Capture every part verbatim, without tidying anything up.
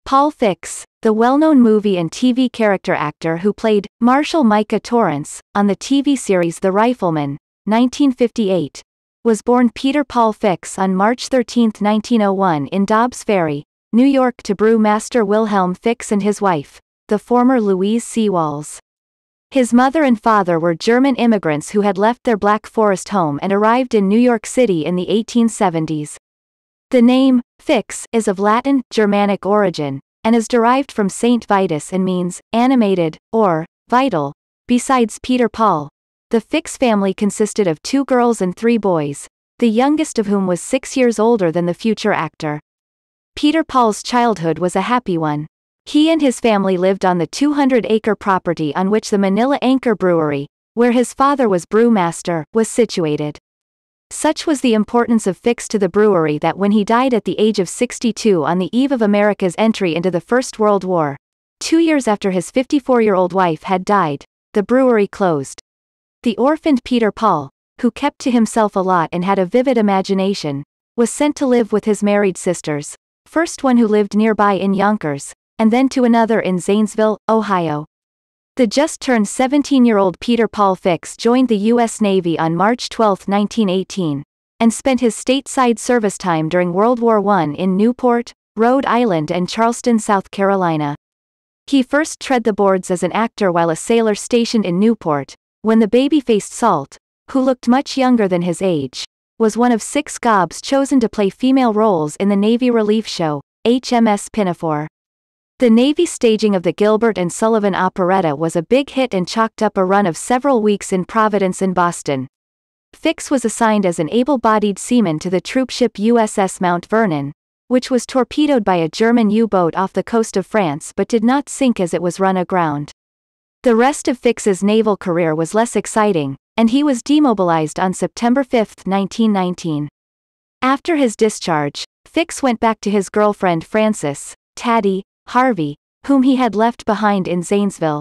Paul Fix, the well-known movie and T V character actor who played Marshal Micah Torrance on the T V series The Rifleman, nineteen fifty-eight, was born Peter Paul Fix on March thirteenth nineteen oh one in Dobbs Ferry, New York to brewmaster Wilhelm Fix and his wife, the former Louise Seawalls. His mother and father were German immigrants who had left their Black Forest home and arrived in New York City in the eighteen seventies. The name, Fix, is of Latin, Germanic origin, and is derived from Saint Vitus and means, animated, or, vital. Besides Peter Paul, the Fix family consisted of two girls and three boys, the youngest of whom was six years older than the future actor. Peter Paul's childhood was a happy one. He and his family lived on the two hundred acre property on which the Manila Anchor Brewery, where his father was brewmaster, was situated. Such was the importance of Fix to the brewery that when he died at the age of sixty-two on the eve of America's entry into the First World War, two years after his fifty-four-year-old wife had died, the brewery closed. The orphaned Peter Paul, who kept to himself a lot and had a vivid imagination, was sent to live with his married sisters, first one who lived nearby in Yonkers, and then to another in Zanesville, Ohio. The just-turned seventeen-year-old Peter Paul Fix joined the U S Navy on March twelfth nineteen eighteen, and spent his stateside service time during World War One in Newport, Rhode Island and Charleston, South Carolina. He first trod the boards as an actor while a sailor stationed in Newport, when the baby-faced Salt, who looked much younger than his age, was one of six gobs chosen to play female roles in the Navy relief show, H M S Pinafore. The Navy staging of the Gilbert and Sullivan operetta was a big hit and chalked up a run of several weeks in Providence and Boston. Fix was assigned as an able-bodied seaman to the troopship U S S Mount Vernon, which was torpedoed by a German U-boat off the coast of France but did not sink as it was run aground. The rest of Fix's naval career was less exciting, and he was demobilized on September fifth nineteen nineteen. After his discharge, Fix went back to his girlfriend Frances, Taddy, Harvey, whom he had left behind in Zanesville.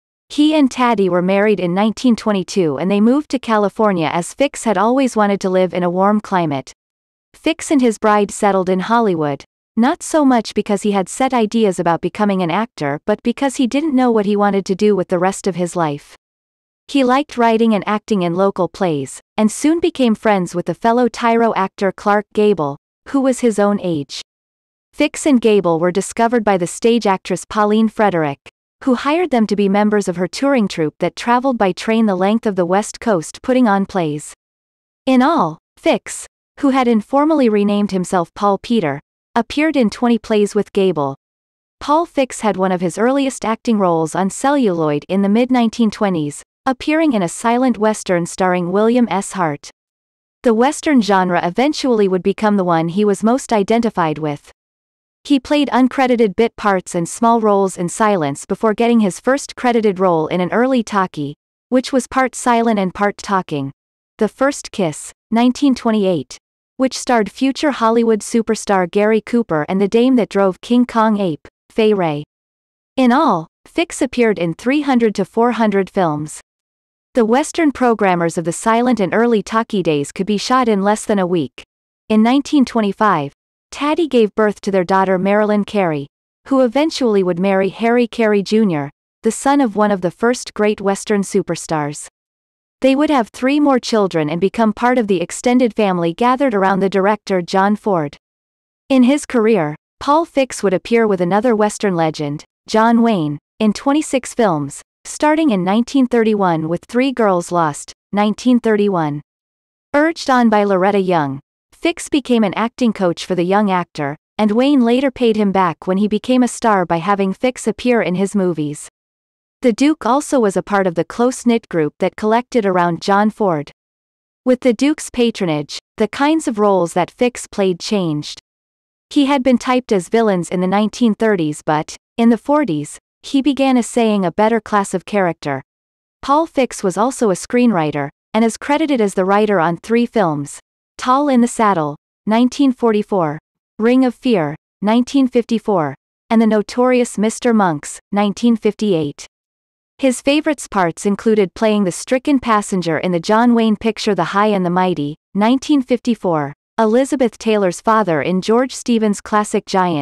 He and Taddy were married in nineteen twenty-two and they moved to California as Fix had always wanted to live in a warm climate. Fix and his bride settled in Hollywood, not so much because he had set ideas about becoming an actor but because he didn't know what he wanted to do with the rest of his life. He liked writing and acting in local plays, and soon became friends with the fellow tyro actor Clark Gable, who was his own age. Fix and Gable were discovered by the stage actress Pauline Frederick, who hired them to be members of her touring troupe that traveled by train the length of the West Coast putting on plays. In all, Fix, who had informally renamed himself Paul Peter, appeared in twenty plays with Gable. Paul Fix had one of his earliest acting roles on celluloid in the mid nineteen twenties, appearing in a silent western starring William S. Hart. The western genre eventually would become the one he was most identified with. He played uncredited bit parts and small roles in silence before getting his first credited role in an early talkie, which was part silent and part talking, The First Kiss, nineteen twenty-eight, which starred future Hollywood superstar Gary Cooper and the dame that drove King Kong Ape, Fay Wray. In all, Fix appeared in three hundred to four hundred films. The Western programmers of the silent and early talkie days could be shot in less than a week. In nineteen twenty-five, Taddy gave birth to their daughter Marilyn Carey, who eventually would marry Harry Carey Junior, the son of one of the first great Western superstars. They would have three more children and become part of the extended family gathered around the director John Ford. In his career, Paul Fix would appear with another Western legend, John Wayne, in twenty-six films, starting in nineteen thirty-one with Three Girls Lost, nineteen thirty-one. Urged on by Loretta Young, Fix became an acting coach for the young actor, and Wayne later paid him back when he became a star by having Fix appear in his movies. The Duke also was a part of the close-knit group that collected around John Ford. With the Duke's patronage, the kinds of roles that Fix played changed. He had been typed as villains in the nineteen thirties but, in the forties, he began essaying a better class of character. Paul Fix was also a screenwriter, and is credited as the writer on three films: Tall in the Saddle, nineteen forty-four, Ring of Fear, nineteen fifty-four, and The Notorious Mister Monks, nineteen fifty-eight. His favorites parts included playing the stricken passenger in the John Wayne picture The High and the Mighty, nineteen fifty-four, Elizabeth Taylor's father in George Stevens' classic Giant,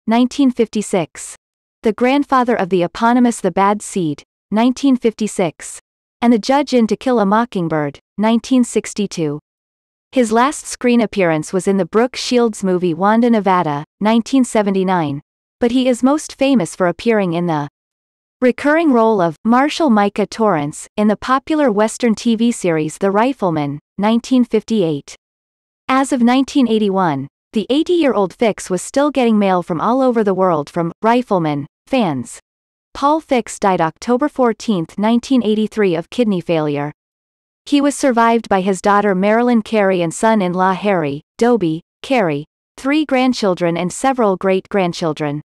nineteen fifty-six. The grandfather of the eponymous The Bad Seed, nineteen fifty-six. And the judge in To Kill a Mockingbird, nineteen sixty-two. His last screen appearance was in the Brooke Shields movie Wanda Nevada, nineteen seventy-nine. But he is most famous for appearing in the recurring role of Marshal Micah Torrance in the popular Western T V series The Rifleman, nineteen fifty-eight. As of nineteen eighty-one, the eighty-year-old Fix was still getting mail from all over the world from Rifleman fans. Paul Fix died October fourteenth, nineteen eighty-three of kidney failure. He was survived by his daughter Marilyn Carey and son-in-law Harry Dobie Carey, three grandchildren and several great-grandchildren.